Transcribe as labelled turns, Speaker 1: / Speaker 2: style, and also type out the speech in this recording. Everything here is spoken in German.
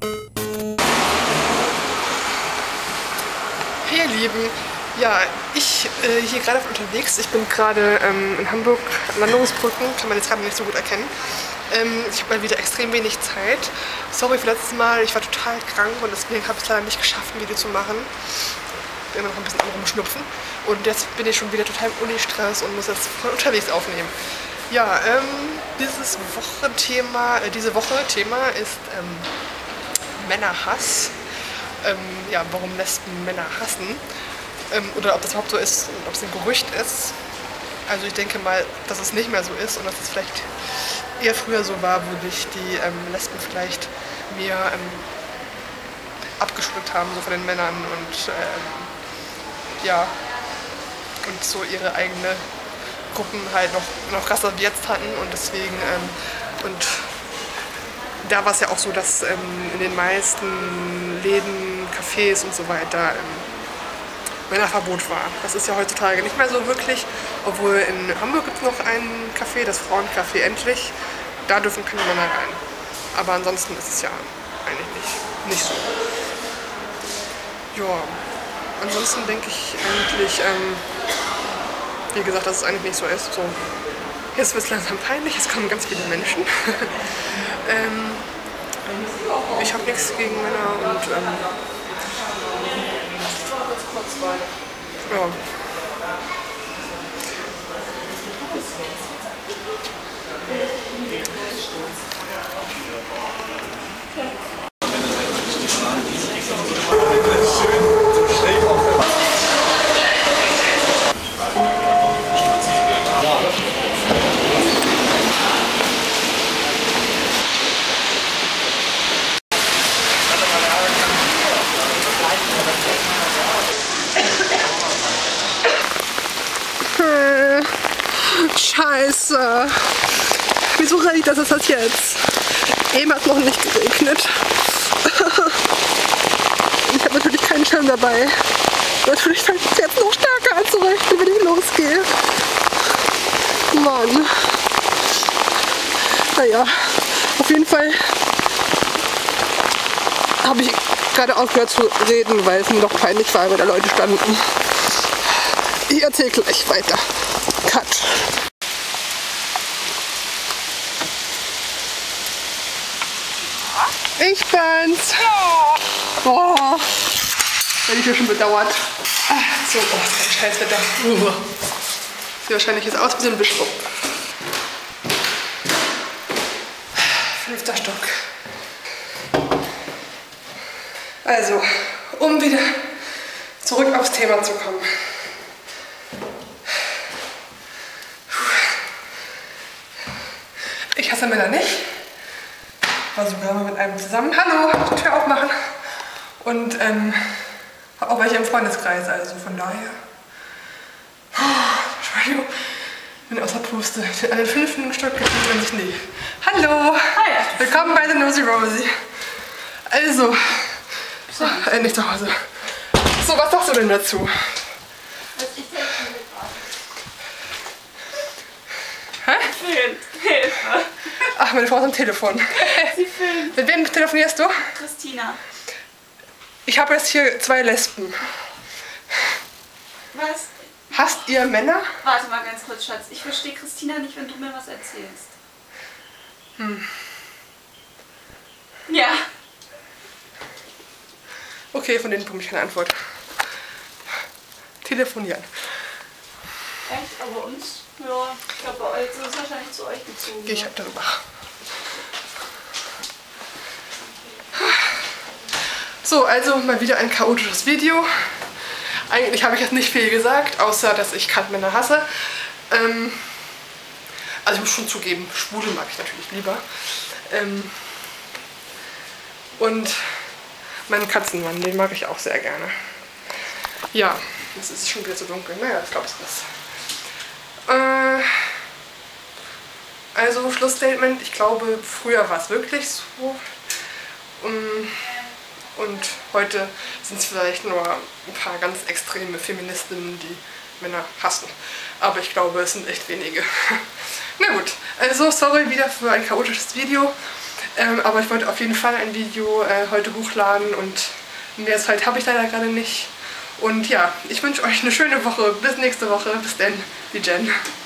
Speaker 1: Hey ihr Lieben, ja, ich hier gerade unterwegs. Ich bin gerade in Hamburg an Landungsbrücken, kann man jetzt gerade nicht so gut erkennen. Ich habe mal wieder extrem wenig Zeit. Sorry für letztes Mal, ich war total krank und deswegen habe ich es leider nicht geschafft, ein Video zu machen. Bin immer noch ein bisschen am Rumschnupfen. Und jetzt bin ich schon wieder total im Uni-Stress und muss jetzt von unterwegs aufnehmen. Ja, diese Woche Thema ist Männerhass. Ja, warum Lesben Männer hassen. Oder ob das überhaupt so ist und ob es ein Gerücht ist. Also ich denke mal, dass es nicht mehr so ist und dass es vielleicht eher früher so war, wo sich die Lesben vielleicht mehr abgeschottet haben so von den Männern und ja, und so ihre eigene Gruppen halt noch krasser wie jetzt hatten und deswegen und da war es ja auch so, dass in den meisten Läden, Cafés und so weiter Männerverbot war. Das ist ja heutzutage nicht mehr so wirklich, obwohl in Hamburg gibt es noch ein Café, das Frauencafé Endlich. Da dürfen keine Männer rein. Aber ansonsten ist es ja eigentlich nicht so. Ja, ansonsten denke ich eigentlich, wie gesagt, dass es eigentlich nicht so ist. So, jetzt wird es langsam peinlich, es kommen ganz viele Menschen. Ich habe nichts gegen Männer und ja. Scheiße. Wieso reicht das jetzt? Eben hat es noch nicht geregnet. Ich habe natürlich keinen Schirm dabei. Natürlich fängt es jetzt noch stärker an zu regnen, wenn ich losgehe. Mann. Naja, auf jeden Fall habe ich gerade aufgehört zu reden, weil es mir doch peinlich war, wenn da Leute standen. Ich erzähle gleich weiter. Cut. Ich bin's. Oh, hätte ich ja schon bedauert. So, oh, das ist ein Scheißwetter. Sieht wahrscheinlich jetzt aus wie so ein Bischofs. 5. Stock. Also, um wieder zurück aufs Thema zu kommen. Ich hasse Männer nicht. War sogar mal mit einem zusammen. Hallo, die Tür aufmachen. Und habe auch welche im Freundeskreis, also von daher. Entschuldigung, bin außer Puste. An den 5. Stock gefühlt man sich nie. Hallo! Hi! Willkommen bei The Nosy Rosie. Also, nicht zu Hause. So, was sagst du denn dazu? Hä? Hilfe! Ach, meine Frau ist am Telefon. Sie filmt. Mit wem telefonierst du?
Speaker 2: Christina.
Speaker 1: Ich habe jetzt hier 2 Lesben.
Speaker 2: Was?
Speaker 1: Hasst ihr Männer?
Speaker 2: Warte mal ganz kurz, Schatz. Ich verstehe Christina nicht, wenn du mir was erzählst. Ja.
Speaker 1: Okay, von denen bekomme ich keine Antwort. Telefonieren.
Speaker 2: Echt? Aber uns? Ja, ich glaube, bei euch ist es wahrscheinlich zu euch gezogen.
Speaker 1: Gehe ich halt darüber. So, also mal wieder ein chaotisches Video. Eigentlich habe ich jetzt nicht viel gesagt, außer dass ich Männer hasse. Also ich muss schon zugeben, Schwule mag ich natürlich lieber. Und meinen Katzenmann, den mag ich auch sehr gerne. Ja, es ist schon wieder so dunkel. Naja, ich glaube, es ist. Also Schlussstatement, ich glaube, früher war es wirklich so. Und heute sind es vielleicht nur ein paar ganz extreme Feministinnen, die Männer hassen. Aber ich glaube, es sind echt wenige. Na gut, also sorry wieder für ein chaotisches Video. Aber ich wollte auf jeden Fall ein Video heute hochladen und mehr Zeit habe ich leider gerade nicht. Und ja, ich wünsche euch eine schöne Woche. Bis nächste Woche. Bis dann, die Jen.